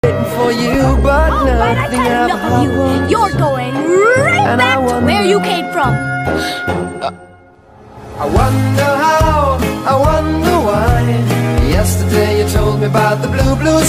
waiting for you, but nothing ever happened. You're going right back to where you came from. I wonder how, I wonder why. Yesterday you told me about the blue